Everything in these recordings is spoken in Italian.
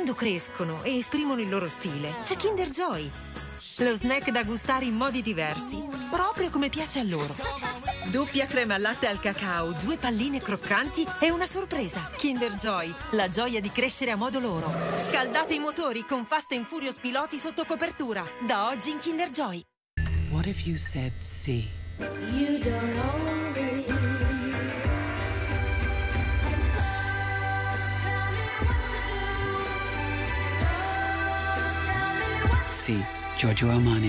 quando crescono e esprimono il loro stile, c'è Kinder Joy. Lo snack da gustare in modi diversi, proprio come piace a loro. Doppia crema al latte al cacao, 2 palline croccanti e una sorpresa. Kinder Joy, la gioia di crescere a modo loro. Scaldate i motori con Fast and Furious piloti sotto copertura. Da oggi in Kinder Joy. What if you said see? You don't only Sì, Giorgio Armani.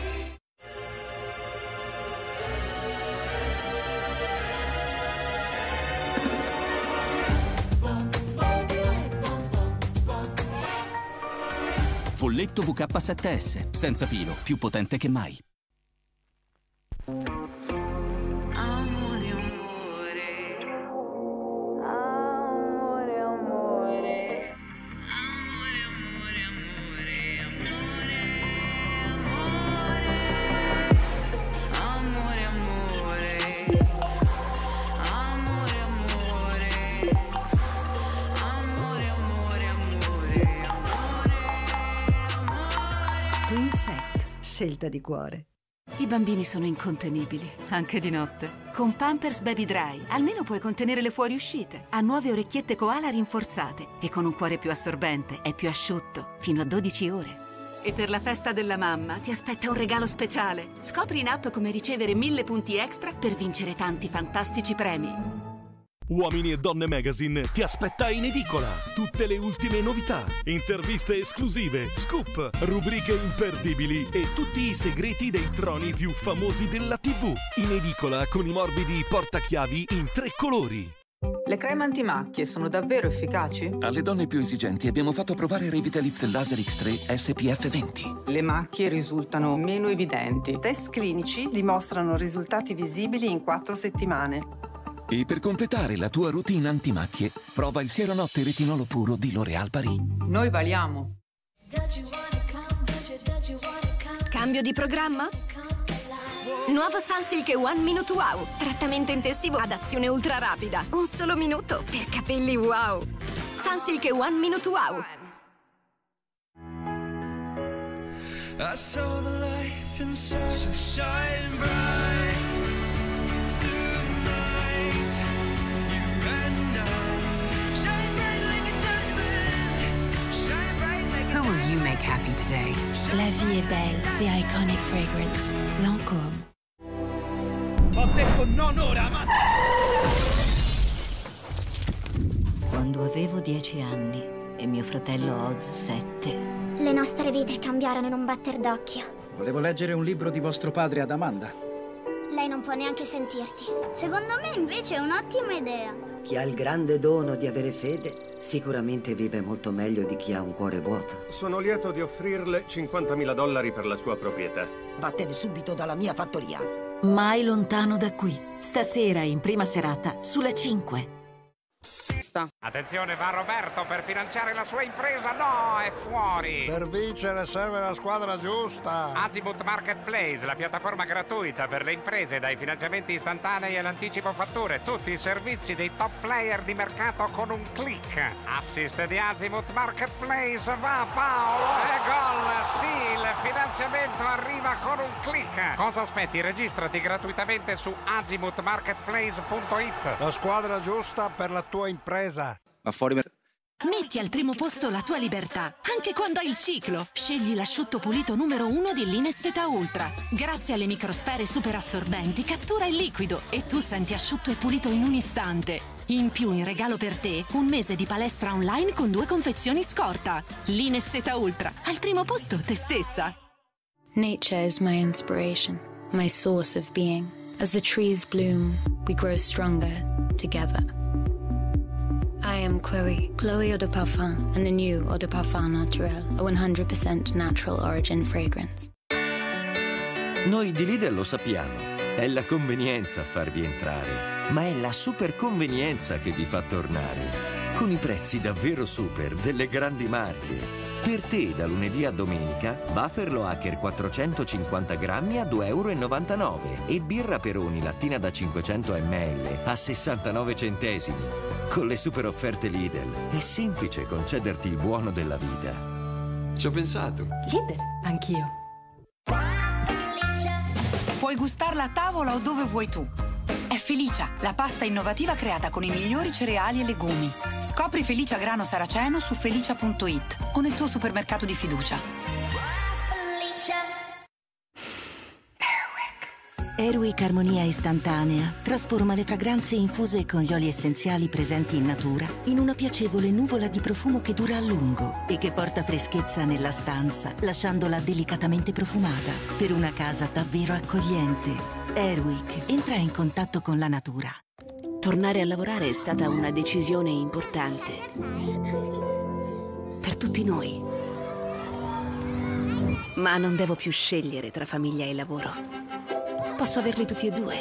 Folletto VK7S, senza filo, più potente che mai. Scelta di cuore. I bambini sono incontenibili, anche di notte. Con Pampers Baby Dry almeno puoi contenere le fuoriuscite. Ha nuove orecchiette koala rinforzate e con un cuore più assorbente è più asciutto, fino a 12 ore. E per la festa della mamma ti aspetta un regalo speciale. Scopri in app come ricevere 1000 punti extra per vincere tanti fantastici premi. Uomini e Donne Magazine ti aspetta in edicola. Tutte le ultime novità, interviste esclusive, scoop, rubriche imperdibili e tutti i segreti dei troni più famosi della TV. In edicola con i morbidi portachiavi in 3 colori. Le creme antimacchie sono davvero efficaci? Alle donne più esigenti abbiamo fatto provare Revitalift Laser X3 SPF 20. Le macchie risultano meno evidenti. Test clinici dimostrano risultati visibili in 4 settimane. E per completare la tua routine antimacchie, prova il Siero Notte Retinolo Puro di L'Oréal Paris. Noi valiamo. Cambio di programma? Nuovo Sunsilk One Minute Wow. Trattamento intensivo ad azione ultra rapida. Un solo minuto per capelli wow. Sunsilk One Minute Wow. I saw the life inside, so shine bright tonight. You and I shine bright like a diamond. Shine bright like a Who will you make happy today? La vie est belle, the iconic fragrance. Lancôme. Ho detto non ora, ma... Quando avevo 10 anni e mio fratello Oz 7. Le nostre vite cambiarono in un batter d'occhio. Volevo leggere un libro di vostro padre ad Amanda. Lei non può neanche sentirti. Secondo me invece è un'ottima idea. Chi ha il grande dono di avere fede sicuramente vive molto meglio di chi ha un cuore vuoto. Sono lieto di offrirle $50.000 per la sua proprietà. Vattene subito dalla mia fattoria. Mai lontano da qui. Stasera in prima serata sulla 5. Attenzione, va Roberto per finanziare la sua impresa. No, è fuori. Per vincere serve la squadra giusta. Azimut Marketplace, la piattaforma gratuita per le imprese, dai finanziamenti istantanei all'anticipo fatture. Tutti i servizi dei top player di mercato con un click. Assist di Azimut Marketplace, va Paolo. E gol, sì, il finanziamento arriva con un click. Cosa aspetti? Registrati gratuitamente su azimutmarketplace.it. La squadra giusta per la tua impresa. Ma fuori... Metti al primo posto la tua libertà, anche quando hai il ciclo. Scegli l'asciutto pulito numero 1 di Lineseta Ultra. Grazie alle microsfere super assorbenti cattura il liquido e tu senti asciutto e pulito in un istante. In più, in regalo per te, un mese di palestra online con 2 confezioni scorta. Lineseta Ultra, al primo posto te stessa. Nature is my inspiration, my source of being. As the trees bloom, we grow stronger together. I am Chloe Eau de Parfum, and the new Eau de Parfum Naturel, a 100% natural origin fragrance. Noi di Lidl lo sappiamo, è la convenienza a farvi entrare, ma è la super convenienza che vi fa tornare, con i prezzi davvero super delle grandi marche. Per te, da lunedì a domenica, Wafer Loacker 450 grammi a 2,99 € e birra Peroni lattina da 500 ml a 69 centesimi. Con le super offerte Lidl è semplice concederti il buono della vita. Ci ho pensato. Lidl, anch'io. Puoi gustarla a tavola o dove vuoi tu. È Felicia, la pasta innovativa creata con i migliori cereali e legumi. Scopri Felicia grano saraceno su felicia.it o nel tuo supermercato di fiducia. Airwick Armonia Istantanea trasforma le fragranze infuse con gli oli essenziali presenti in natura in una piacevole nuvola di profumo che dura a lungo e che porta freschezza nella stanza, lasciandola delicatamente profumata per una casa davvero accogliente. Airwick entra in contatto con la natura. Tornare a lavorare è stata una decisione importante per tutti noi. Ma non devo più scegliere tra famiglia e lavoro. Posso averli tutti e due.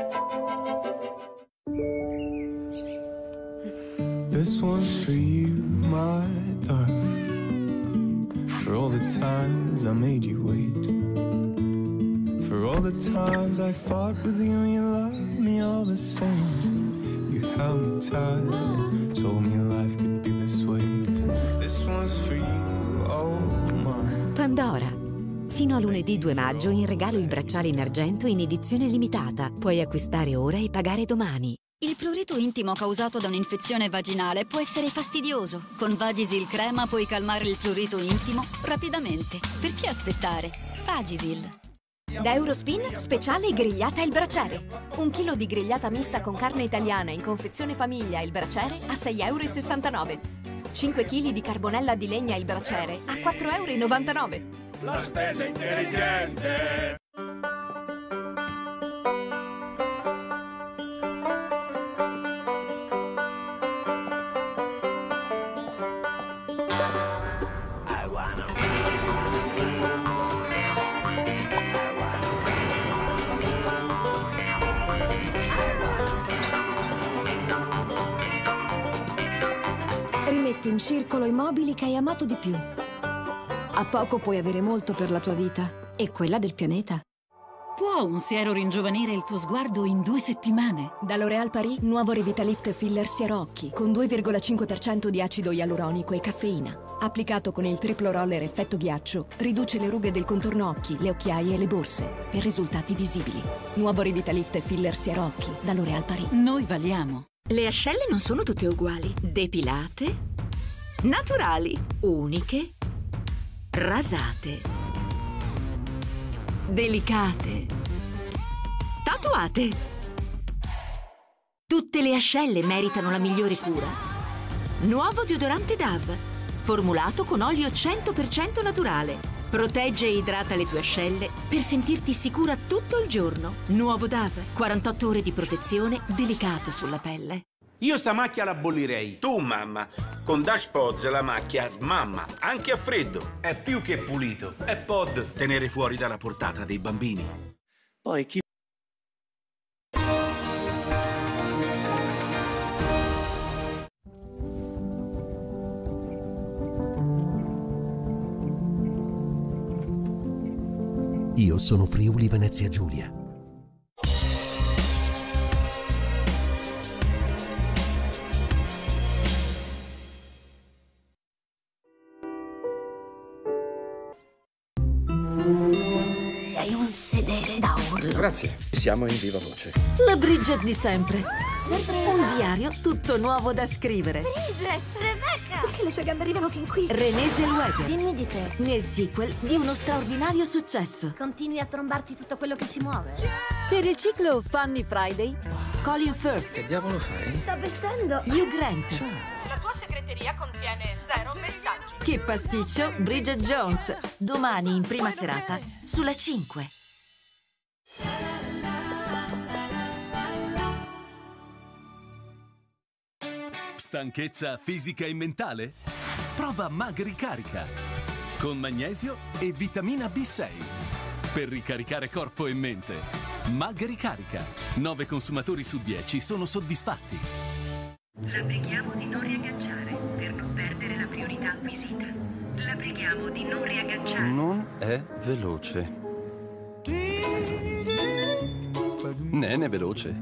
This one's for you, my darling. For all the times I made you wait. For all the times I fought with you and you loved me all the same. You held me tight and told me life could be this way. This one's for you, oh my. Pandora. Fino a lunedì 2 maggio in regalo il bracciale in argento in edizione limitata. Puoi acquistare ora e pagare domani. Il prurito intimo causato da un'infezione vaginale può essere fastidioso. Con Vagisil Crema puoi calmare il prurito intimo rapidamente. Perché aspettare? Vagisil. Da Eurospin, speciale grigliata il braciere. 1 chilo di grigliata mista con carne italiana in confezione famiglia il braciere a 6,69 €. 5 kg di carbonella di legna il braciere a 4,99 €. La spesa intelligente. Rimetti in circolo i mobili che hai amato di più. A poco puoi avere molto per la tua vita e quella del pianeta. Può un siero ringiovanire il tuo sguardo in 2 settimane? Da L'Oréal Paris, nuovo Revitalift Filler Siero Occhi con 2,5% di acido ialuronico e caffeina. Applicato con il triplo roller effetto ghiaccio, riduce le rughe del contorno occhi, le occhiaie e le borse per risultati visibili. Nuovo Revitalift Filler Siero Occhi da L'Oréal Paris. Noi valiamo. Le ascelle non sono tutte uguali. Depilate, naturali, uniche, rasate, delicate, tatuate. Tutte le ascelle meritano la migliore cura. Nuovo deodorante Dove, formulato con olio 100% naturale. Protegge e idrata le tue ascelle per sentirti sicura tutto il giorno. Nuovo Dove, 48 ore di protezione, delicato sulla pelle. Io sta macchia la bollirei. Tu, mamma, con Dash Pods la macchia smamma, anche a freddo. È più che pulito. È pod tenere fuori dalla portata dei bambini. Poi chi... Io sono Friuli Venezia Giulia. Sei un sedere da urlo. Grazie, siamo in viva voce. La Bridget di sempre. Sempre Un diario tutto nuovo da scrivere. Bridget, Rebecca! Perché le sue gambe arrivano fin qui? René Zellweger. Dimmi di te. Nel sequel di uno straordinario successo. Continui a trombarti tutto quello che si muove. Per il ciclo Funny Friday, Colin Firth. Che diavolo fai? Sta vestendo. Hugh Grant. La tua segreteria contiene 0 messaggi. Che pasticcio, Bridget Jones. Domani in prima serata sulla 5. Stanchezza fisica e mentale? Prova Magricarica con magnesio e vitamina B6 per ricaricare corpo e mente. Magricarica. 9 consumatori su 10 sono soddisfatti. La preghiamo di non riagganciare per non perdere la priorità acquisita. La preghiamo di non riagganciare. Non è veloce. Nene veloce.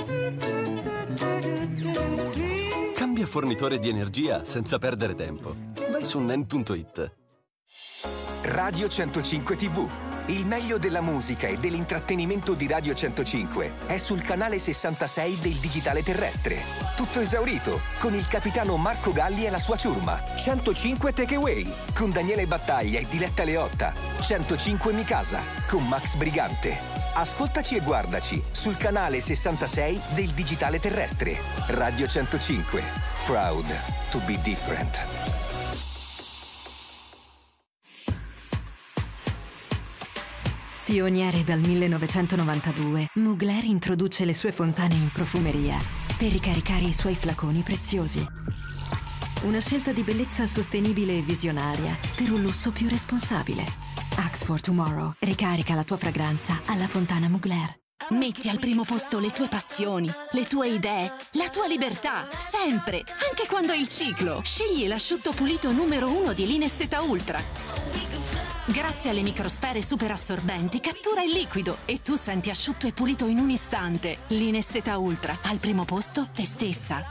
Cambia fornitore di energia senza perdere tempo. Vai su nen.it. Radio 105 TV. Il meglio della musica e dell'intrattenimento di Radio 105 è sul canale 66 del digitale terrestre. Tutto esaurito, con il capitano Marco Galli e la sua ciurma. 105 Takeaway, con Daniele Battaglia e Diletta Leotta. 105 Mikasa, con Max Brigante. Ascoltaci e guardaci sul canale 66 del digitale terrestre. Radio 105. Proud to be different. Pioniere dal 1992, Mugler introduce le sue fontane in profumeria per ricaricare i suoi flaconi preziosi. Una scelta di bellezza sostenibile e visionaria per un lusso più responsabile. Act for Tomorrow. Ricarica la tua fragranza alla fontana Mugler. Metti al primo posto le tue passioni, le tue idee, la tua libertà, sempre, anche quando è il ciclo. Scegli l'asciutto pulito numero 1 di Linesseta Ultra. Grazie alle microsfere super assorbenti cattura il liquido e tu senti asciutto e pulito in un istante. Linesseta Ultra, al primo posto te stessa.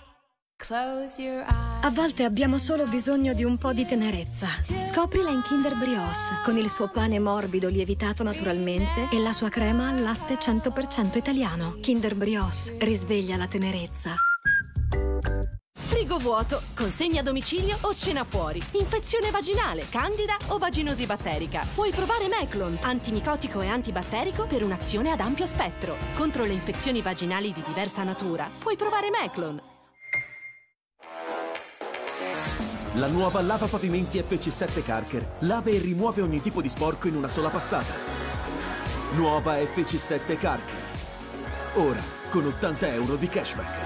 A volte abbiamo solo bisogno di un po' di tenerezza. Scoprila in Kinder Brioche, con il suo pane morbido lievitato naturalmente e la sua crema al latte 100% italiano. Kinder Brioche risveglia la tenerezza. Frigo vuoto, consegna a domicilio o cena fuori. Infezione vaginale, candida o vaginosi batterica. Puoi provare Meclon, antimicotico e antibatterico per un'azione ad ampio spettro. Contro le infezioni vaginali di diversa natura, puoi provare Meclon. La nuova lava pavimenti FC7 Carker lava e rimuove ogni tipo di sporco in una sola passata. Nuova FC7 Carker. Ora con 80 euro di cashback.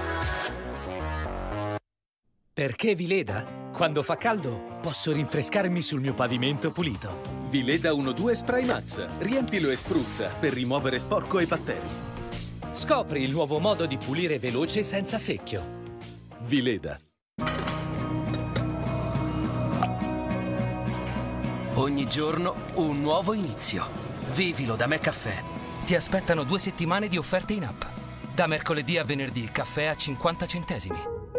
Perché Vileda? Quando fa caldo posso rinfrescarmi sul mio pavimento pulito. Vileda 1-2 Spray Max. Riempilo e spruzza per rimuovere sporco e batteri. Scopri il nuovo modo di pulire veloce senza secchio. Vileda. Ogni giorno un nuovo inizio. Vivilo da McCaffè. Ti aspettano 2 settimane di offerte in app. Da mercoledì a venerdì, caffè a 50 centesimi.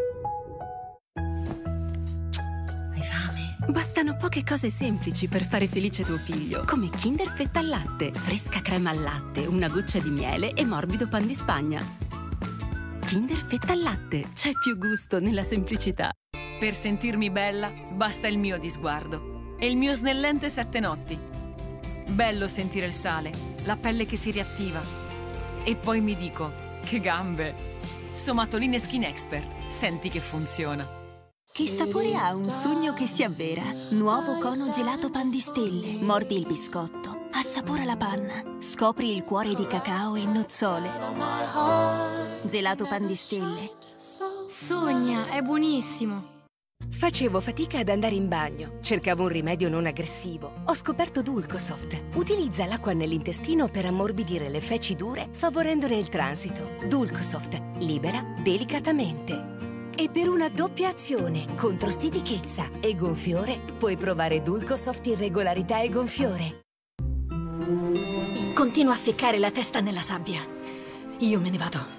Hai fame? Bastano poche cose semplici per fare felice tuo figlio, come Kinder Fetta al latte, fresca crema al latte, una goccia di miele e morbido pan di Spagna. Kinder Fetta al latte, c'è più gusto nella semplicità. Per sentirmi bella, basta il mio di sguardo. E il mio snellente 7 notti. Bello sentire il sale, la pelle che si riattiva. E poi mi dico, che gambe! Somatoline Skin Expert, senti che funziona. Che sapore ha un sogno che si avvera? Nuovo cono gelato pan di stelle. Mordi il biscotto, assapora la panna, scopri il cuore di cacao e nozzole. Gelato pan di stelle. Sogna, è buonissimo. Facevo fatica ad andare in bagno, cercavo un rimedio non aggressivo. Ho scoperto Dulcosoft. Utilizza l'acqua nell'intestino per ammorbidire le feci dure, favorendone il transito. Dulcosoft, libera delicatamente. E per una doppia azione, contro stitichezza e gonfiore, puoi provare Dulcosoft irregolarità e gonfiore. Continua a ficcare la testa nella sabbia. Io me ne vado.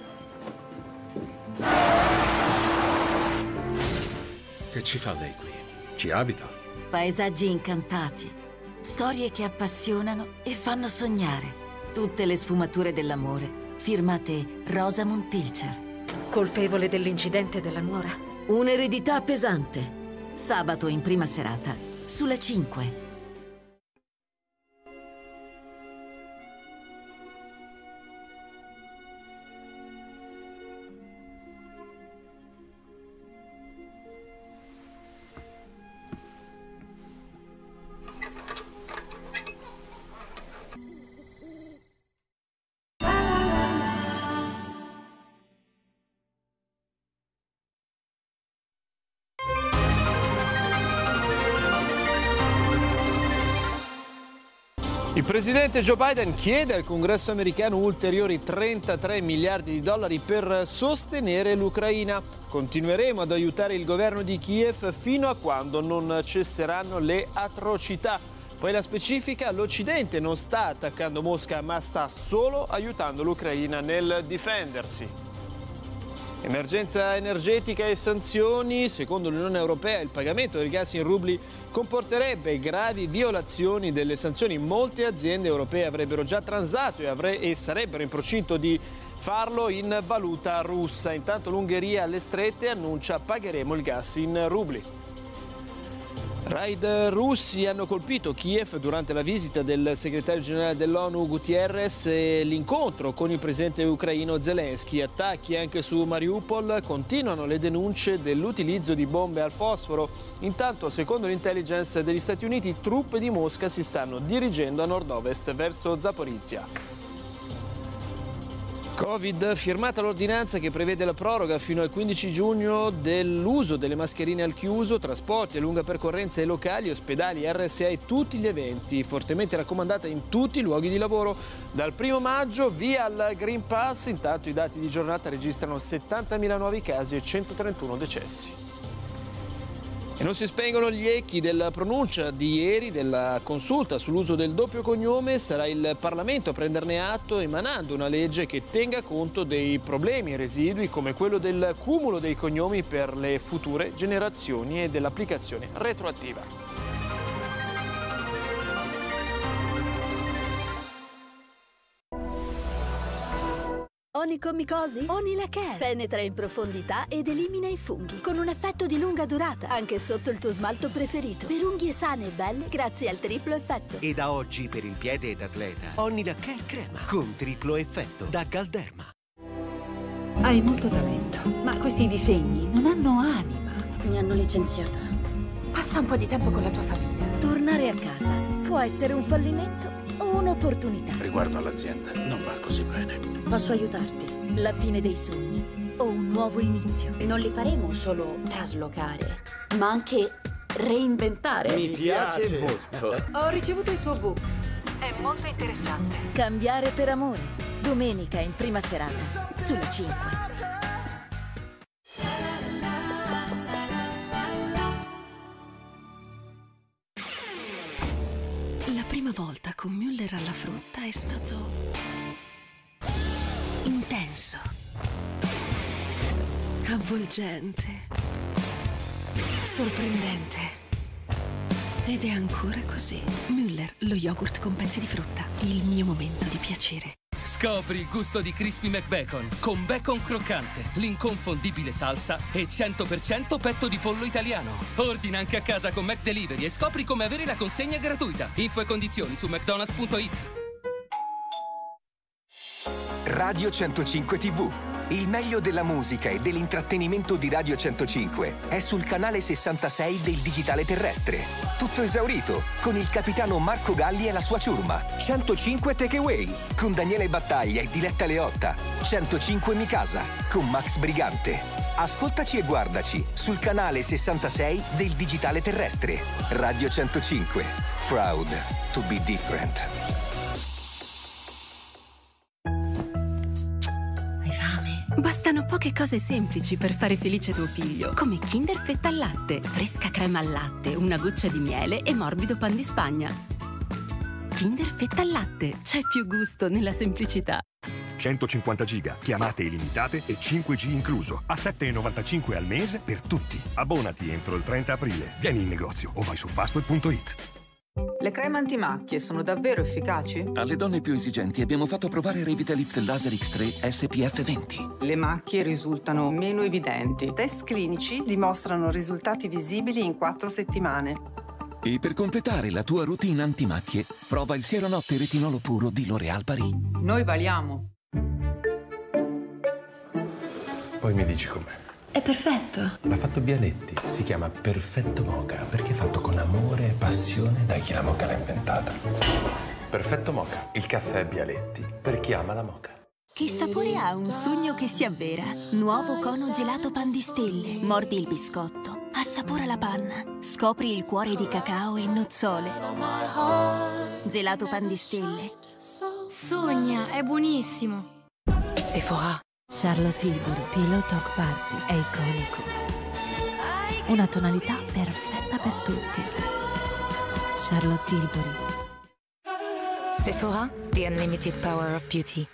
Che ci fa lei qui? Ci abita? Paesaggi incantati, storie che appassionano e fanno sognare. Tutte le sfumature dell'amore, firmate Rosamund Pilcher. Colpevole dell'incidente della nuora? Un'eredità pesante. Sabato in prima serata, sulla 5. Il presidente Joe Biden chiede al Congresso americano ulteriori 33 miliardi di dollari per sostenere l'Ucraina. Continueremo ad aiutare il governo di Kiev fino a quando non cesseranno le atrocità. Poi la specifica: l'Occidente non sta attaccando Mosca, ma sta solo aiutando l'Ucraina nel difendersi. Emergenza energetica e sanzioni. Secondo l'Unione Europea il pagamento del gas in rubli comporterebbe gravi violazioni delle sanzioni. Molte aziende europee avrebbero già transato e sarebbero in procinto di farlo in valuta russa. Intanto l'Ungheria alle strette annuncia: pagheremo il gas in rubli. Raid russi hanno colpito Kiev durante la visita del segretario generale dell'ONU Guterres e l'incontro con il presidente ucraino Zelensky. Attacchi anche su Mariupol. Continuano le denunce dell'utilizzo di bombe al fosforo. Intanto, secondo l'intelligence degli Stati Uniti, truppe di Mosca si stanno dirigendo a nord-ovest verso Zaporizhia. Covid, firmata l'ordinanza che prevede la proroga fino al 15 giugno dell'uso delle mascherine al chiuso, trasporti a lunga percorrenza e locali, ospedali, RSA e tutti gli eventi, fortemente raccomandata in tutti i luoghi di lavoro. Dal 1 maggio via al Green Pass. Intanto i dati di giornata registrano 70.000 nuovi casi e 131 decessi. E non si spengono gli echi della pronuncia di ieri della consulta sull'uso del doppio cognome. Sarà il Parlamento a prenderne atto, emanando una legge che tenga conto dei problemi e residui come quello del cumulo dei cognomi per le future generazioni e dell'applicazione retroattiva. Onicomicosi Onilacare penetra in profondità ed elimina i funghi con un effetto di lunga durata anche sotto il tuo smalto preferito, per unghie sane e belle grazie al triplo effetto. E da oggi per il piede ed atleta Onilacare crema con triplo effetto da Galderma. Hai molto talento, ma questi disegni non hanno anima. Mi hanno licenziata. Passa un po' di tempo con la tua famiglia. Tornare a casa può essere un fallimento o un'opportunità. Riguardo all'azienda, non va così bene. Posso aiutarti? La fine dei sogni o un nuovo inizio? Non li faremo solo traslocare, ma anche reinventare. Mi piace molto. Ho ricevuto il tuo book. È molto interessante. Cambiare per amore. Domenica in prima serata sulla 5. La prima volta con Müller alla frutta è stato intenso, avvolgente, sorprendente. Ed è ancora così. Müller, lo yogurt con pezzi di frutta, il mio momento di piacere. Scopri il gusto di Crispy McBacon con bacon croccante, l'inconfondibile salsa e 100% petto di pollo italiano. Ordina anche a casa con McDelivery e scopri come avere la consegna gratuita. Info e condizioni su mcdonalds.it. Radio 105 TV. Il meglio della musica e dell'intrattenimento di Radio 105 è sul canale 66 del digitale terrestre. Tutto esaurito, con il capitano Marco Galli e la sua ciurma. 105 Takeaway, con Daniele Battaglia e Diletta Leotta. 105 Mikasa, con Max Brigante. Ascoltaci e guardaci sul canale 66 del digitale terrestre. Radio 105. Proud to be different. Bastano poche cose semplici per fare felice tuo figlio, come Kinder Fetta al latte, fresca crema al latte, una goccia di miele e morbido pan di Spagna. Kinder Fetta al latte, c'è più gusto nella semplicità. 150 giga, chiamate illimitate e 5G incluso, a 7,95 al mese per tutti. Abbonati entro il 30 aprile. Vieni in negozio o vai su fastweb.it. Le creme antimacchie sono davvero efficaci? Alle donne più esigenti abbiamo fatto provare Revitalift Laser X3 SPF 20. Le macchie risultano meno evidenti. Test clinici dimostrano risultati visibili in 4 settimane. E per completare la tua routine antimacchie, prova il Siero Notte Retinolo Puro di L'Oréal Paris. Noi valiamo. Poi mi dici com'è. È perfetto. L'ha fatto Bialetti. Si chiama Perfetto Mocha perché è fatto con amore e passione da chi la mocha l'ha inventata. Perfetto Mocha, il caffè Bialetti per chi ama la mocha. Che sapore ha un sogno che si avvera? Nuovo cono gelato pan di stelle. Mordi il biscotto, Assapora la panna. Scopri il cuore di cacao e nozzole. Gelato pan di stelle. Sogna, è buonissimo. Sephora. Charlotte Tilbury Pillow Talk Party è iconico. Una tonalità perfetta per tutti. Charlotte Tilbury. Sephora, the unlimited power of beauty.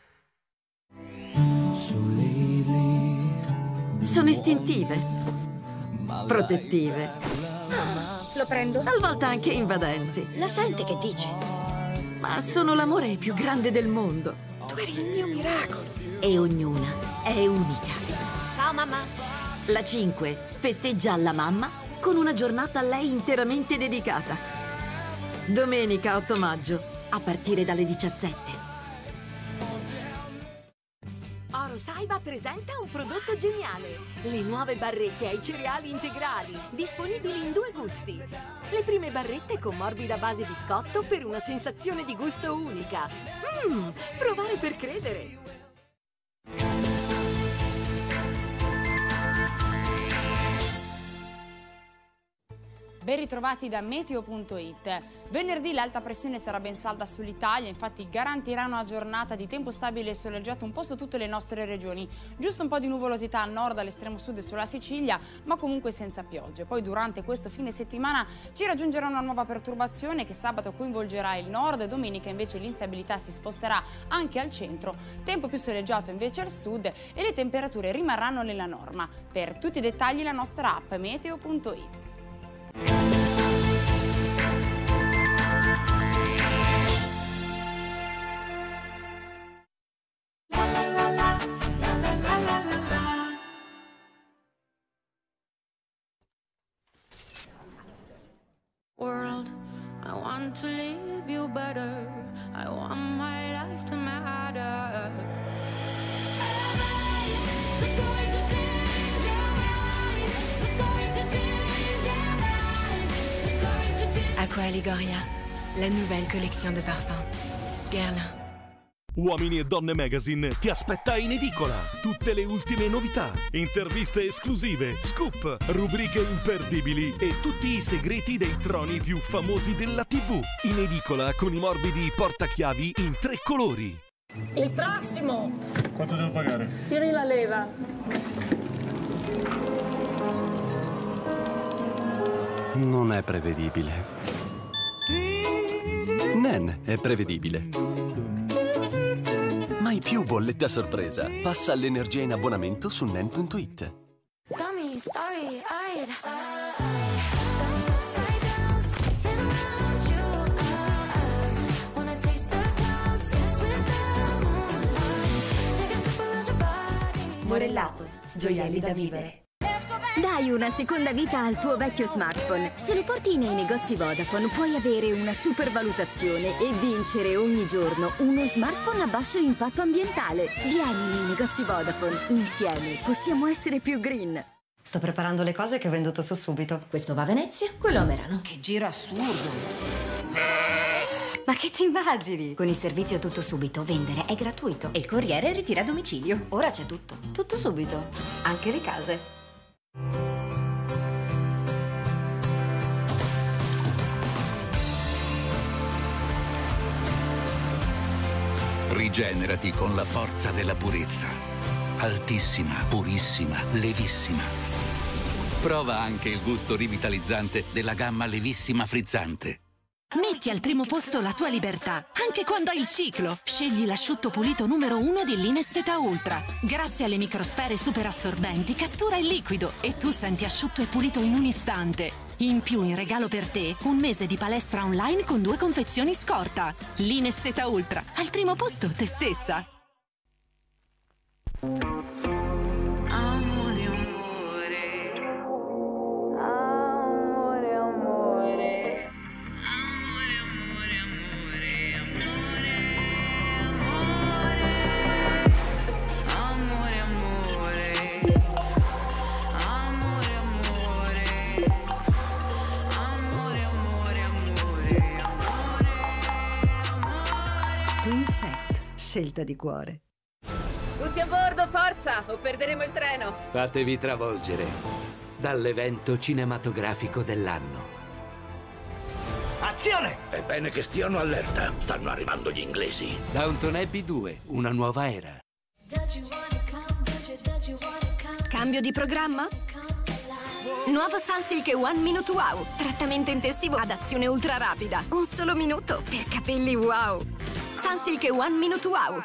Sono istintive, protettive. Lo prendo? Talvolta anche invadenti. La sente che dice? Ma sono l'amore più grande del mondo. Tu eri il mio miracolo. E ognuna è unica. Ciao mamma. La 5 festeggia alla mamma con una giornata a lei interamente dedicata. Domenica 8 maggio, a partire dalle 17. Oro Saiba presenta un prodotto geniale. Le nuove barrette ai cereali integrali, disponibili in 2 gusti. Le prime barrette con morbida base biscotto per una sensazione di gusto unica. Provare per credere. Ben ritrovati da Meteo.it. Venerdì l'alta pressione sarà ben salda sull'Italia, infatti garantirà una giornata di tempo stabile e soleggiato un po' su tutte le nostre regioni. Giusto un po' di nuvolosità al nord, all'estremo sud e sulla Sicilia, ma comunque senza piogge. Poi durante questo fine settimana ci raggiungerà una nuova perturbazione che sabato coinvolgerà il nord, domenica invece l'instabilità si sposterà anche al centro, tempo più soleggiato invece al sud e le temperature rimarranno nella norma. Per tutti i dettagli la nostra app Meteo.it. World, I want to leave you better. I want my life to matter. Aqua Ligoria, la nouvelle collection de parfums. Guerlain. Uomini e Donne Magazine ti aspetta in edicola. Tutte le ultime novità, interviste esclusive, scoop, rubriche imperdibili e tutti i segreti dei troni più famosi della TV. In edicola con i morbidi portachiavi in 3 colori. Il prossimo! Quanto devo pagare? Tiri la leva. Non è prevedibile. Nen è prevedibile. Mai più bollette a sorpresa. Passa all'energia in abbonamento su nen.it. Morellato, gioielli da vivere. Dai una seconda vita al tuo vecchio smartphone. Se lo porti nei negozi Vodafone puoi avere una supervalutazione e vincere ogni giorno uno smartphone a basso impatto ambientale. Vieni nei negozi Vodafone. Insieme possiamo essere più green. Sto preparando le cose che ho venduto su Subito. Questo va a Venezia, quello a Merano. Che giro assurdo! Ma che ti immagini? Con il servizio Tutto Subito vendere è gratuito e il corriere ritira a domicilio. Ora c'è tutto. Tutto Subito. Anche le case. Rigenerati con la forza della purezza. Altissima, purissima, levissima. Prova anche il gusto rivitalizzante della gamma Levissima Frizzante. Metti al primo posto la tua libertà, anche quando hai il ciclo. Scegli l'asciutto pulito numero 1 di Lineseta Ultra. Grazie alle microsfere super assorbenti cattura il liquido e tu senti asciutto e pulito in un istante. In più, in regalo per te, un mese di palestra online con 2 confezioni scorta. Lineseta Ultra, al primo posto te stessa. Twinset, scelta di cuore. Tutti a bordo, forza, o perderemo il treno. Fatevi travolgere. dall'evento cinematografico dell'anno. Azione! È bene che stiano allerta. Stanno arrivando gli inglesi. Downton Abbey 2, una nuova era. Cambio di programma? Nuovo Sunsilk One Minute Wow. Trattamento intensivo ad azione ultra rapida. Un solo minuto per capelli wow. Sunsilk One Minute Wow.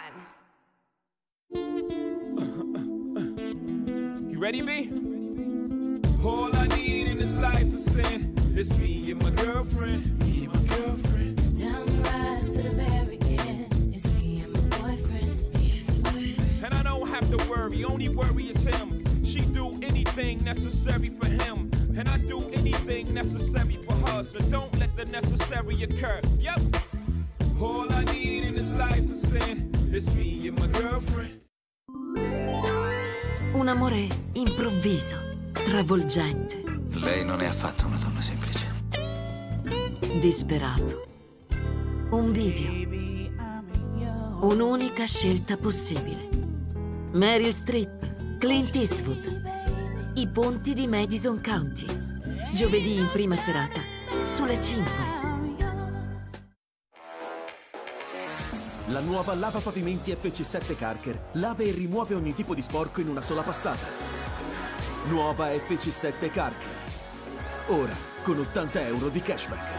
You ready, B? All I need in this life is sin. It's me and my girlfriend. Me and my girlfriend. Down the ride to the very end. It's me and my boyfriend. Me and my boyfriend. And I don't have to worry. Only worry is him. She do anything necessary for him. And I do anything necessary for her. So don't let the necessary occur. Yep. All I need in this life is sin. It's me and my girlfriend. Un amore improvviso, travolgente. Lei non è affatto una donna semplice. Disperato. Un bivio. Un'unica scelta possibile. Meryl Streep, Clint Eastwood. I ponti di Madison County. Giovedì in prima serata, sulle 5. La nuova lava pavimenti FC7 Carker lava e rimuove ogni tipo di sporco in una sola passata. Nuova FC7 Carker. Ora con 80 euro di cashback.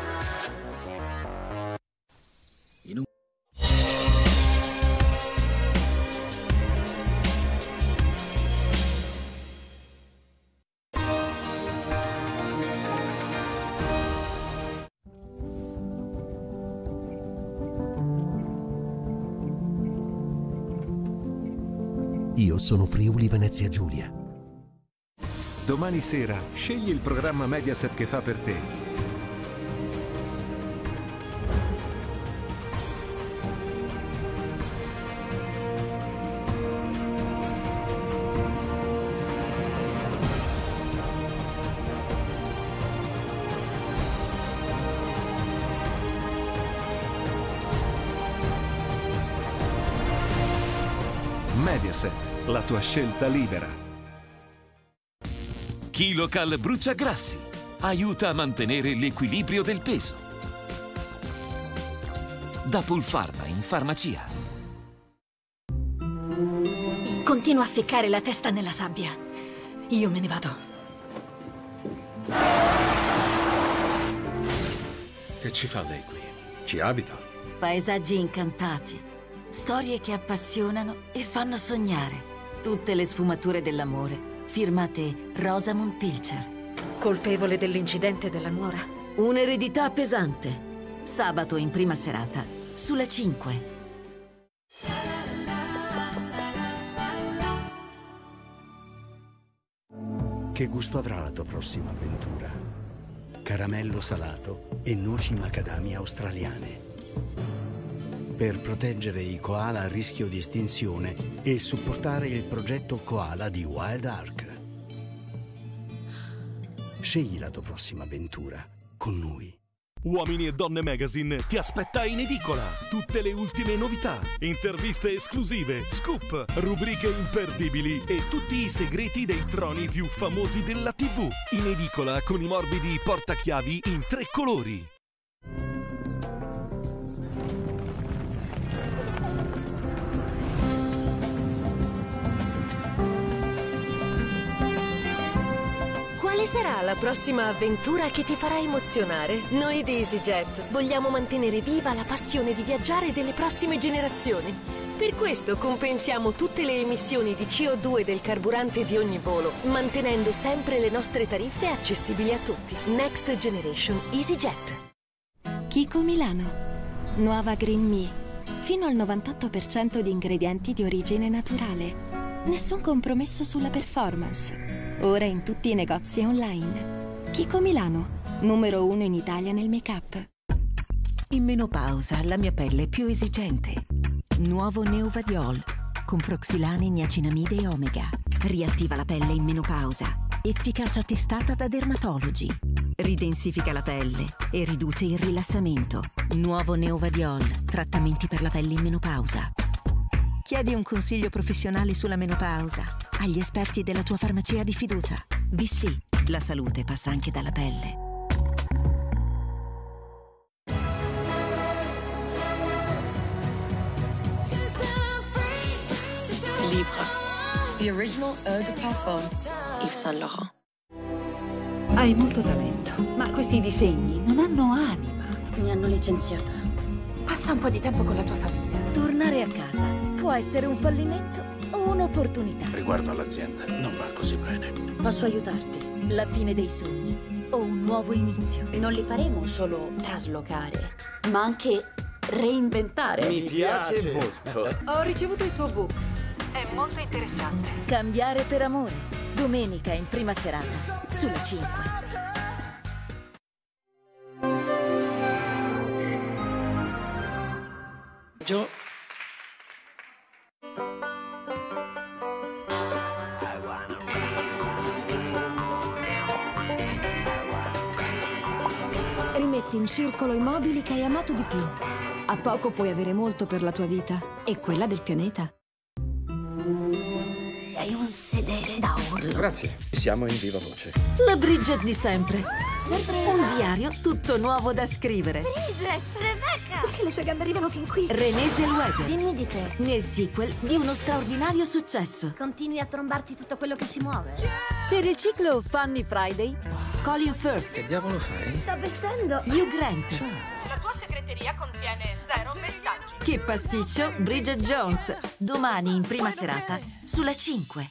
Io sono Friuli Venezia Giulia. Domani sera scegli il programma Mediaset che fa per te. Mediaset, la tua scelta libera. Kilocal Bruciagrassi aiuta a mantenere l'equilibrio del peso. Da Pulpharma in farmacia. Continua a ficcare la testa nella sabbia. Io me ne vado. Che ci fa lei qui? Ci abita? Paesaggi incantati. Storie che appassionano e fanno sognare. Tutte le sfumature dell'amore. Firmate Rosamund Pilcher. Colpevole dell'incidente della nuora? Un'eredità pesante. Sabato in prima serata, sulle 5. Che gusto avrà la tua prossima avventura? Caramello salato e noci macadamia australiane. Per proteggere i koala a rischio di estinzione e supportare il progetto Koala di Wild Ark. Scegli la tua prossima avventura con noi. Uomini e Donne Magazine ti aspetta in edicola. Tutte le ultime novità, interviste esclusive, scoop, rubriche imperdibili e tutti i segreti dei troni più famosi della TV. In edicola con i morbidi portachiavi in 3 colori. Quale sarà la prossima avventura che ti farà emozionare? Noi di EasyJet vogliamo mantenere viva la passione di viaggiare delle prossime generazioni. Per questo compensiamo tutte le emissioni di CO2 del carburante di ogni volo, mantenendo sempre le nostre tariffe accessibili a tutti. Next Generation EasyJet. Kiko Milano. Nuova Green Me. Fino al 98% di ingredienti di origine naturale. Nessun compromesso sulla performance. Ora in tutti i negozi online. Kiko Milano, numero 1 in Italia nel make-up. In menopausa la mia pelle è più esigente. Nuovo Neuvadiol con proxilane, niacinamide e omega. Riattiva la pelle in menopausa. Efficacia testata da dermatologi. Ridensifica la pelle e riduce il rilassamento. Nuovo Neuvadiol, trattamenti per la pelle in menopausa. Chiedi un consiglio professionale sulla menopausa agli esperti della tua farmacia di fiducia. Vichy. La salute passa anche dalla pelle. Libre. The original eau de parfum. Yves Saint Laurent. Hai molto talento, ma questi disegni non hanno anima. Mi hanno licenziata. Passa un po' di tempo con la tua famiglia. Tornare a casa può essere un fallimento o un'opportunità. Riguardo all'azienda, non va così bene. Posso aiutarti? La fine dei sogni o un nuovo inizio. Non li faremo solo traslocare, ma anche reinventare. Mi piace molto. Ho ricevuto il tuo book. È molto interessante. Cambiare per amore. Domenica in prima serata, sulla 5. Gio. Rimetti in circolo i mobili che hai amato di più. A poco puoi avere molto per la tua vita e quella del pianeta. Sei un sedere da urlo. Grazie, siamo in viva voce. La Bridget di sempre. Un diario tutto nuovo da scrivere. Bridget, Rebecca! Perché le sue gambe arrivano fin qui? Renée Zellweger. Dimmi di te. Nel sequel di uno straordinario successo. Continui a trombarti tutto quello che si muove. Per il ciclo Funny Friday, Colin Firth. Che diavolo fai? Sto vestendo. Hugh Grant. La tua segreteria contiene 0 messaggi. Che pasticcio, Bridget Jones. Domani in prima serata, sulla 5.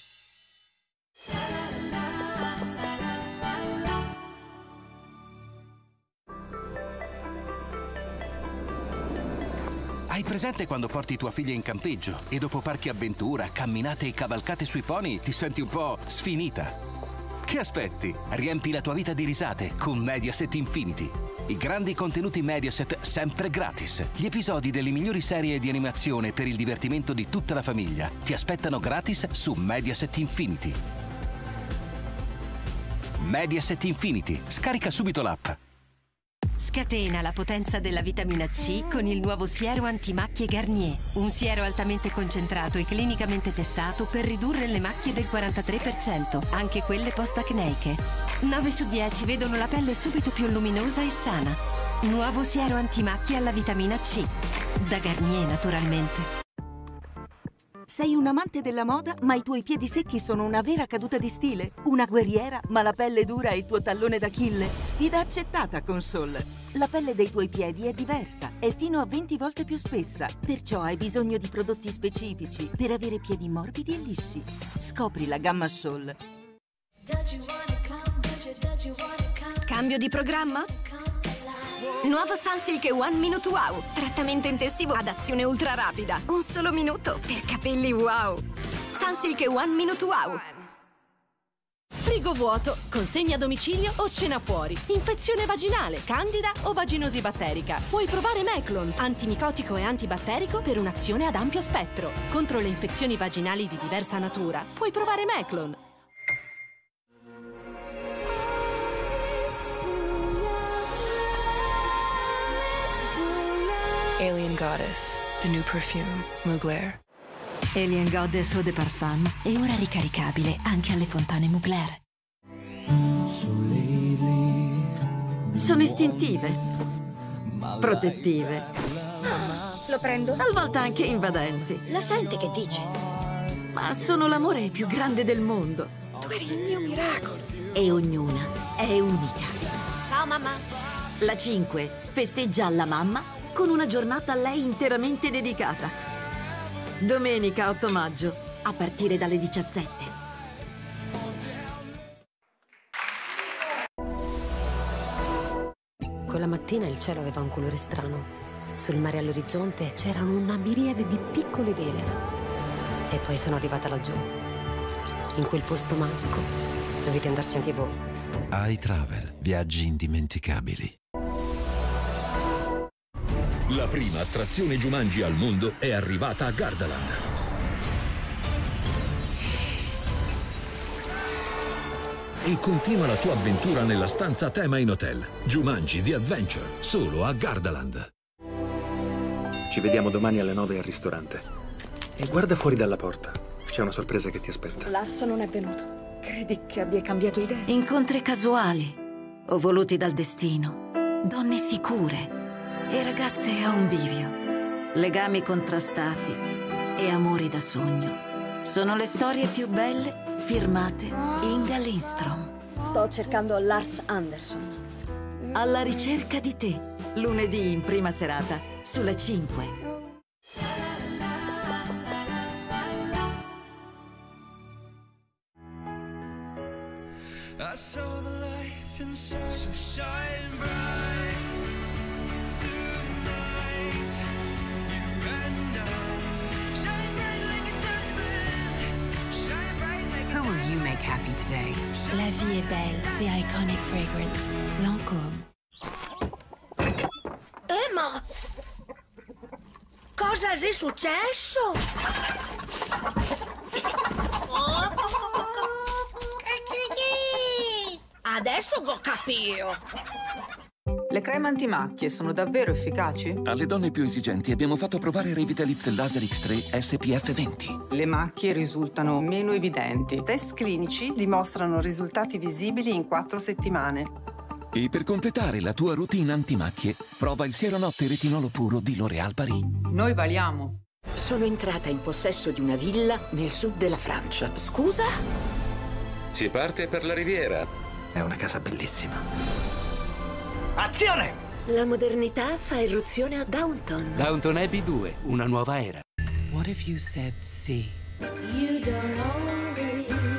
Hai presente quando porti tua figlia in campeggio e dopo parchi avventura, camminate e cavalcate sui pony ti senti un po' sfinita? Che aspetti? Riempi la tua vita di risate con Mediaset Infinity. I grandi contenuti Mediaset sempre gratis. Gli episodi delle migliori serie di animazione per il divertimento di tutta la famiglia ti aspettano gratis su Mediaset Infinity. Mediaset Infinity. Scarica subito l'app. Scatena la potenza della vitamina C con il nuovo siero antimacchie Garnier. Un siero altamente concentrato e clinicamente testato per ridurre le macchie del 43%, anche quelle post-acneiche. 9 su 10 vedono la pelle subito più luminosa e sana. Nuovo siero antimacchie alla vitamina C. Da Garnier, naturalmente. Sei un amante della moda, ma i tuoi piedi secchi sono una vera caduta di stile. Una guerriera, ma la pelle dura è il tuo tallone d'Achille. Sfida accettata con Sol. La pelle dei tuoi piedi è diversa, è fino a 20 volte più spessa. Perciò hai bisogno di prodotti specifici per avere piedi morbidi e lisci. Scopri la gamma Sol. Cambio di programma? Nuovo Sunsilk One Minute Wow. Trattamento intensivo ad azione ultra rapida. Un solo minuto per capelli wow. Sunsilk One Minute Wow. Frigo vuoto, consegna a domicilio o cena fuori. Infezione vaginale, candida o vaginosi batterica. Puoi provare Meclon, antimicotico e antibatterico per un'azione ad ampio spettro. Contro le infezioni vaginali di diversa natura, puoi provare Meclon. Alien Goddess, the new perfume, Mugler. Alien Goddess Eau de Parfum è ora ricaricabile anche alle fontane Mugler. Sono istintive, protettive, Lo prendo? talvolta anche invadenti. Lo senti che dice? Ma sono l'amore più grande del mondo. Tu eri il mio miracolo. E ognuna è unica. Ciao mamma. La 5 festeggia alla mamma con una giornata a lei interamente dedicata. Domenica 8 maggio, a partire dalle 17. Quella mattina il cielo aveva un colore strano. Sul mare all'orizzonte c'erano una miriade di piccole vele. E poi sono arrivata laggiù, in quel posto magico. Dovete andarci anche voi. iTravel, viaggi indimenticabili. La prima attrazione Jumanji al mondo è arrivata a Gardaland. E continua la tua avventura nella stanza tema in hotel. Jumanji The Adventure, solo a Gardaland. Ci vediamo domani alle 9 al ristorante. E guarda fuori dalla porta. C'è una sorpresa che ti aspetta. Lasso non è venuto. Credi che abbia cambiato idea? Incontri casuali o voluti dal destino, donne sicure e ragazze a un bivio, legami contrastati e amori da sogno. Sono le storie più belle firmate Inga Lindstrom. Sto cercando Lars Anderson. Alla ricerca di te, lunedì in prima serata sulla 5. I saw the life inside, so shine bright tonight. You and I shine bright like a diamond. Shine bright like a Who will you make happy today? La vie est belle, the iconic fragrance, Lancôme. Ma cosa è successo? Adesso ho capito. Le creme antimacchie sono davvero efficaci? Alle donne più esigenti abbiamo fatto provare Revitalift Laser X3 SPF 20. Le macchie risultano meno evidenti. Test clinici dimostrano risultati visibili in 4 settimane. E per completare la tua routine antimacchie, prova il siero notte retinolo puro di L'Oréal Paris. Noi valiamo. Sono entrata in possesso di una villa nel sud della Francia. Scusa? Si parte per la Riviera. È una casa bellissima. Azione! La modernità fa irruzione a Downton. Downton Abbey 2, una nuova era. What if you said sì? You don't know me.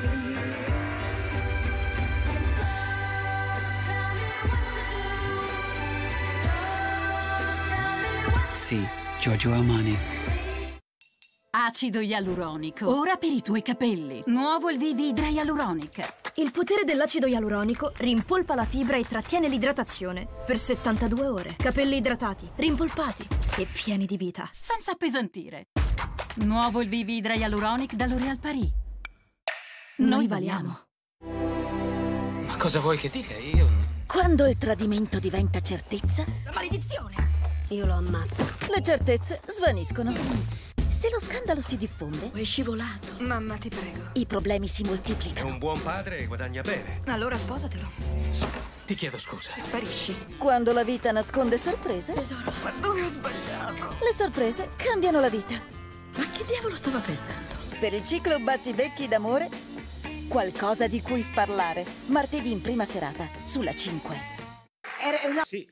Sì, Giorgio Armani. Acido ialuronico. Ora per i tuoi capelli. Nuovo il VV Hydra Hyaluronic. Il potere dell'acido ialuronico rimpolpa la fibra e trattiene l'idratazione per 72 ore. Capelli idratati, rimpolpati e pieni di vita. Senza appesantire. Nuovo il VV Hydra Hyaluronic da L'Oréal Paris. Noi valiamo. Ma cosa vuoi che dica? Io... Quando il tradimento diventa certezza, La maledizione! io lo ammazzo. Le certezze svaniscono. Se lo scandalo si diffonde, È scivolato. Mamma, ti prego. I problemi si È moltiplicano. un buon padre e guadagna bene. Allora sposatelo. Ti chiedo scusa. Sparisci. quando la vita nasconde sorprese, Tesoro, ma dove ho sbagliato? le sorprese cambiano la vita. Ma che diavolo stava pensando? Per il ciclo Battibecchi d'amore, qualcosa di cui sparlare. Martedì in prima serata sulla 5. Era una... Sì.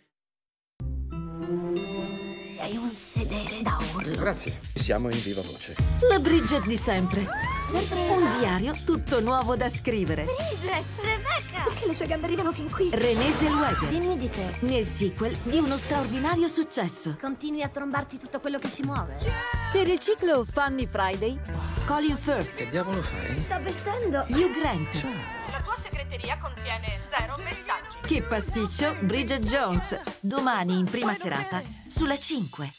Sei un sedere da urlo. Grazie. Siamo in viva voce. La Bridget di sempre. Un diario tutto nuovo da scrivere. Bridget, Rebecca! Perché le sue gambe arrivano fin qui? Renée Zellweger. Dimmi di te. Nel sequel di uno straordinario successo. Continui a trombarti tutto quello che si muove. Per il ciclo Funny Friday, Colin Firth. Che diavolo fai? Sta vestendo. Hugh Grant. La tua segreteria contiene 0 messaggi. Che pasticcio, Bridget Jones. Domani in prima serata sulla 5.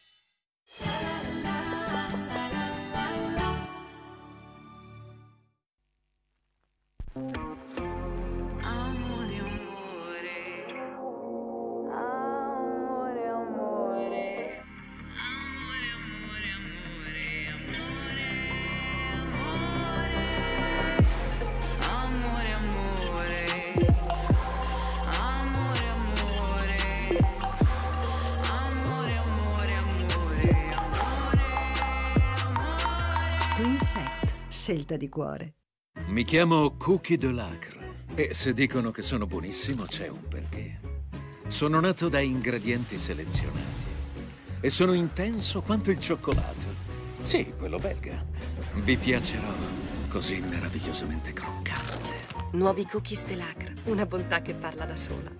Scelta di cuore. Mi chiamo Cookie de Lacre e se dicono che sono buonissimo c'è un perché. Sono nato da ingredienti selezionati e sono intenso quanto il cioccolato. Sì, quello belga. Vi piacerò così meravigliosamente croccante. Nuovi Cookies de Lacre. Una bontà che parla da sola.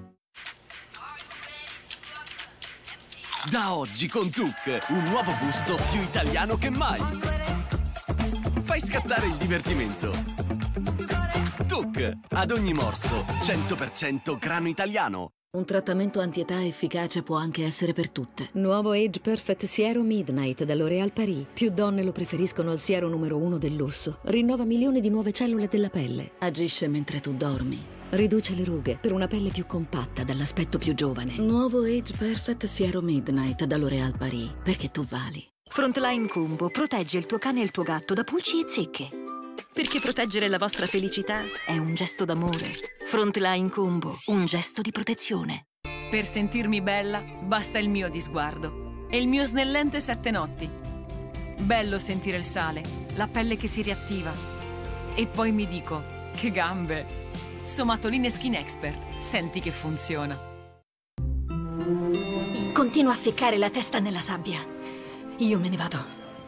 Da oggi con Tuk, un nuovo gusto più italiano che mai. Fai scattare il divertimento. Tuk, ad ogni morso, 100% grano italiano. Un trattamento antietà efficace può anche essere per tutte. Nuovo Age Perfect Siero Midnight da L'Oréal Paris. Più donne lo preferiscono al siero numero 1 del lusso. Rinnova milioni di nuove cellule della pelle. Agisce mentre tu dormi. Riduce le rughe per una pelle più compatta dall'aspetto più giovane. Nuovo Age Perfect Siero Midnight da L'Oréal Paris. Perché tu vali. Frontline Kumbo protegge il tuo cane e il tuo gatto da pulci e zecche. Perché proteggere la vostra felicità è un gesto d'amore. Frontline Combo, un gesto di protezione. Per sentirmi bella, basta il mio di sguardo. E il mio snellente 7 notti. Bello sentire il sale, la pelle che si riattiva. E poi mi dico, che gambe! Somatoline Skin Expert, senti che funziona. Continua a ficcare la testa nella sabbia. Io me ne vado.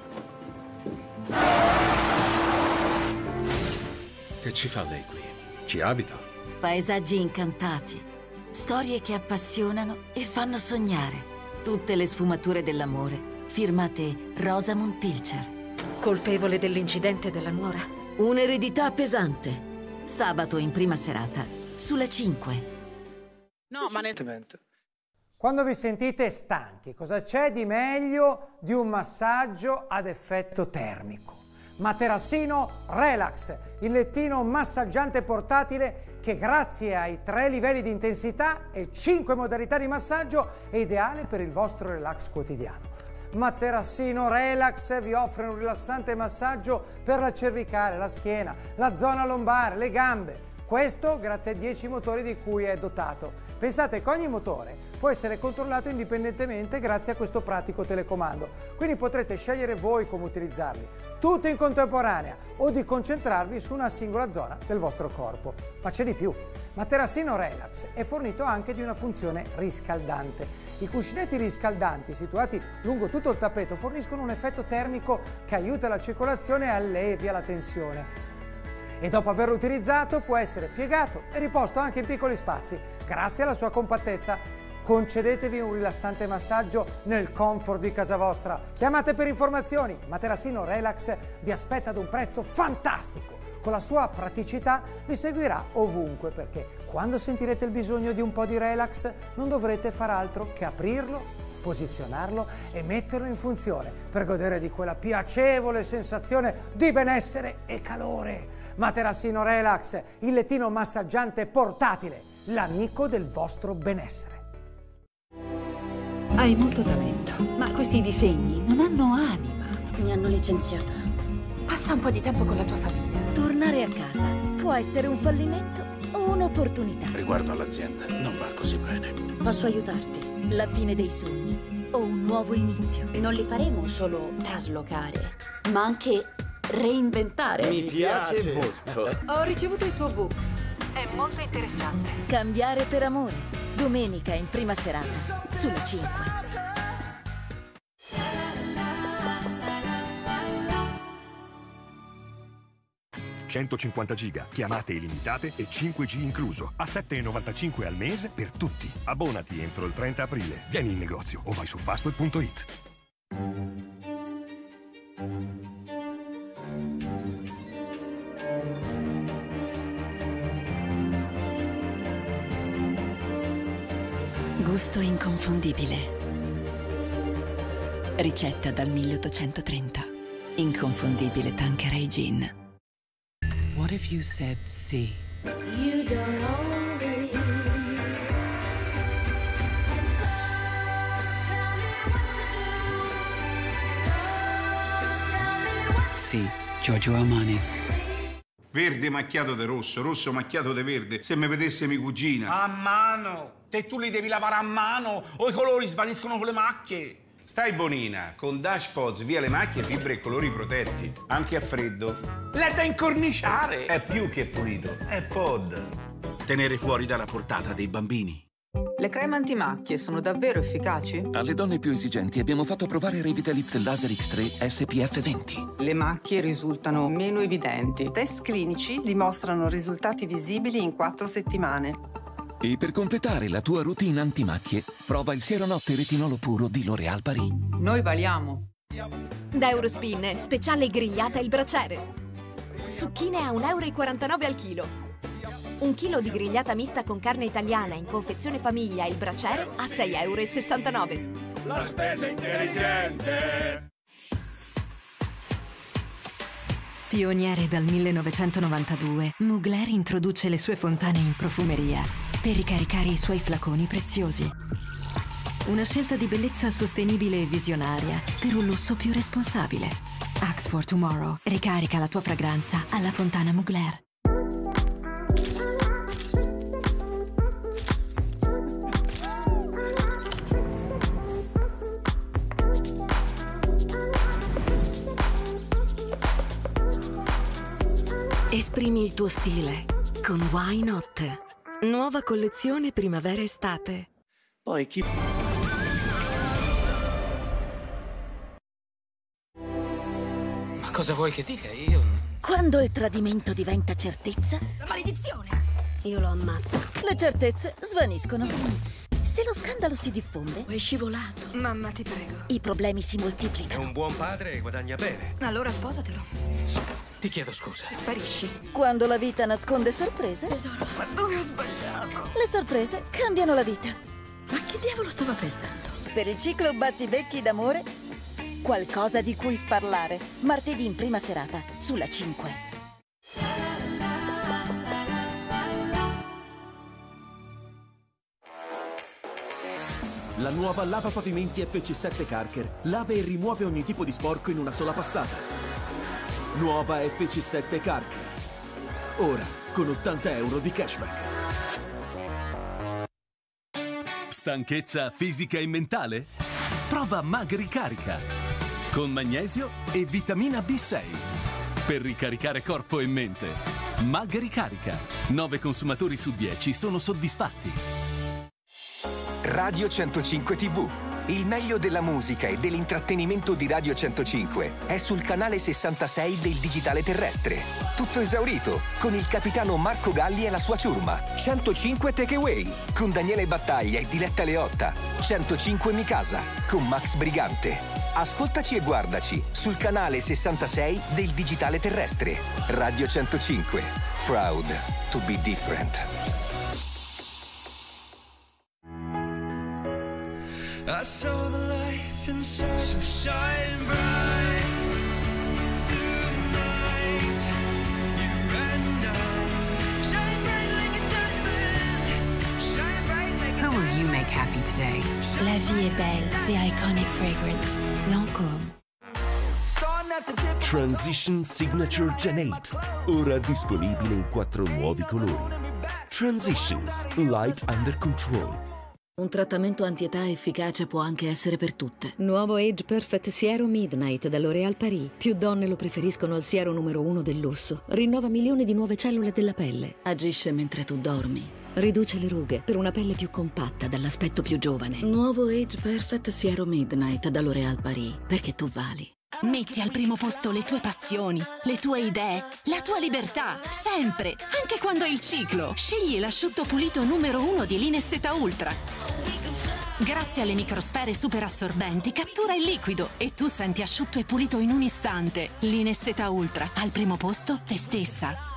Che ci fa lei qui? Ci abito. Paesaggi incantati, storie che appassionano e fanno sognare. Tutte le sfumature dell'amore. Firmate Rosamund Pilcher. Colpevole dell'incidente della nuora? Un'eredità pesante. Sabato in prima serata, sulle 5. No, ma nettamente. Quando vi sentite stanchi, cosa c'è di meglio di un massaggio ad effetto termico? Materassino Relax, il lettino massaggiante portatile che grazie ai 3 livelli di intensità e 5 modalità di massaggio è ideale per il vostro relax quotidiano. Materassino Relax vi offre un rilassante massaggio per la cervicale, la schiena, la zona lombare, le gambe. Questo grazie ai 10 motori di cui è dotato. Pensate che ogni motore può essere controllato indipendentemente grazie a questo pratico telecomando. Quindi potrete scegliere voi come utilizzarli, tutto in contemporanea, o di concentrarvi su una singola zona del vostro corpo. Ma c'è di più. Materassino Relax è fornito anche di una funzione riscaldante. I cuscinetti riscaldanti situati lungo tutto il tappeto forniscono un effetto termico che aiuta la circolazione e allevia la tensione. E dopo averlo utilizzato può essere piegato e riposto anche in piccoli spazi, grazie alla sua compattezza. Concedetevi un rilassante massaggio nel comfort di casa vostra. Chiamate per informazioni. Materassino Relax vi aspetta ad un prezzo fantastico. Con la sua praticità vi seguirà ovunque, perché quando sentirete il bisogno di un po' di relax non dovrete far altro che aprirlo, posizionarlo e metterlo in funzione per godere di quella piacevole sensazione di benessere e calore. Materassino Relax, il lettino massaggiante portatile, l'amico del vostro benessere. Hai molto talento, ma questi disegni non hanno anima. Mi hanno licenziata. Passa un po' di tempo con la tua famiglia. Tornare a casa può essere un fallimento o un'opportunità. Riguardo all'azienda, non va così bene. Posso aiutarti? La fine dei sogni o un nuovo inizio. Non li faremo solo traslocare, ma anche reinventare. Mi piace molto. Ho ricevuto il tuo book. È molto interessante. Cambiare per amore. Domenica in prima serata, sulle 5. $150 chiamate illimitate e 5G incluso, a $7,95 al mese per tutti. Abbonati entro il 30 aprile. Vieni in negozio o vai su fastweb.it. Gusto inconfondibile. Ricetta dal 1830. Inconfondibile Tanqueray Gin. What if you said sì? You don't always. Sì, Giorgio Armani. Verde macchiato di rosso, rosso macchiato di verde. Se mi vedesse mia cugina. A mano! Te tu li devi lavare a mano o i colori svaniscono con le macchie. Stai bonina, con Dash Pods via le macchie, fibre e colori protetti. Anche a freddo. L'è da incorniciare. È più che pulito, è pod. Tenere fuori dalla portata dei bambini. Le creme antimacchie sono davvero efficaci? Alle donne più esigenti abbiamo fatto provare Revitalift Laser X3 SPF 20. Le macchie risultano meno evidenti. Test clinici dimostrano risultati visibili in 4 settimane. E per completare la tua routine antimacchie, prova il Siero Notte Retinolo Puro di L'Oréal Paris. Noi valiamo. Da Eurospin, speciale grigliata il braciere. Zucchine a €1,49 al chilo. 1 chilo di grigliata mista con carne italiana in confezione famiglia il braciere a €6,69. La spesa intelligente. Pioniere dal 1992, Mugler introduce le sue fontane in profumeria per ricaricare i suoi flaconi preziosi. Una scelta di bellezza sostenibile e visionaria per un lusso più responsabile. Axe for Tomorrow. Ricarica la tua fragranza alla fontana Mugler. Esprimi il tuo stile con Why Not? Nuova collezione primavera-estate. Poi chi... Ma cosa vuoi che dica? Io... Quando il tradimento diventa certezza... La maledizione! Io lo ammazzo. Le certezze svaniscono. Se lo scandalo si diffonde... È scivolato. Mamma, ti prego. I problemi si È moltiplicano. un buon padre e guadagna bene. Allora sposatelo. Ti chiedo scusa. Sparisci. Quando la vita nasconde sorprese... Tesoro, ma dove ho sbagliato? Le sorprese cambiano la vita. Ma che diavolo stava pensando? Per il ciclo Battibecchi d'amore, qualcosa di cui sparlare. Martedì in prima serata, sulla 5. La nuova lava pavimenti FC7 Carker lava e rimuove ogni tipo di sporco in una sola passata. Nuova FC7 Carker. Ora con 80 euro di cashback. Stanchezza fisica e mentale? Prova Magricarica con magnesio e vitamina B6 per ricaricare corpo e mente. Magricarica. 9 consumatori su 10 sono soddisfatti. Radio 105 TV. Il meglio della musica e dell'intrattenimento di Radio 105 è sul canale 66 del digitale terrestre. Tutto esaurito, con il capitano Marco Galli e la sua ciurma. 105 Takeaway, con Daniele Battaglia e Diletta Leotta. 105 Mikasa, con Max Brigante. Ascoltaci e guardaci sul canale 66 del digitale terrestre. Radio 105. Proud to be different. I saw the life inside, so shine bright tonight. You and I shine bright like a diamond. Shine bright like a Who will you make happy today? La vie est belle, the iconic fragrance. Lancôme. Transition Signature Gen 8. Ora disponibile in 4 nuovi colori. Transitions Light Under Control. Un trattamento antietà efficace può anche essere per tutte. Nuovo Age Perfect Siero Midnight da L'Oréal Paris. Più donne lo preferiscono al siero numero 1 del lusso. Rinnova milioni di nuove cellule della pelle. Agisce mentre tu dormi. Riduce le rughe per una pelle più compatta dall'aspetto più giovane. Nuovo Age Perfect Siero Midnight da L'Oréal Paris. Perché tu vali. Metti al primo posto le tue passioni, le tue idee, la tua libertà, sempre, anche quando è il ciclo. Scegli l'asciutto pulito numero 1 di Lineseta Ultra. Grazie alle microsfere super assorbenti cattura il liquido e tu senti asciutto e pulito in un istante. Lineseta Ultra, al primo posto te stessa.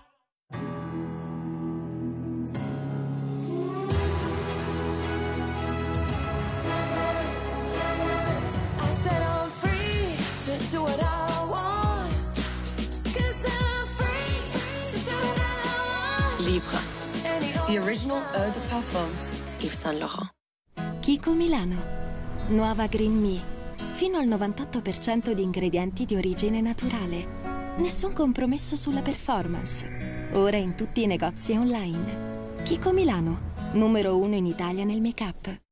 Do what I want, 'cause I'm free to do what I want. Libre. The original eau de parfum. Yves Saint Laurent. Kiko Milano. Nuova Green Me. Fino al 98% di ingredienti di origine naturale. Nessun compromesso sulla performance. Ora in tutti i negozi online. Kiko Milano. Numero 1 in Italia nel make-up.